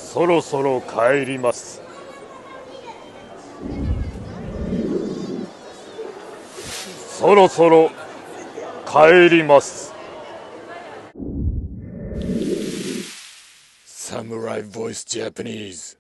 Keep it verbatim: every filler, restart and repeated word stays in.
そろそろ帰ります。そろそろ帰ります。Samurai Voice Japanese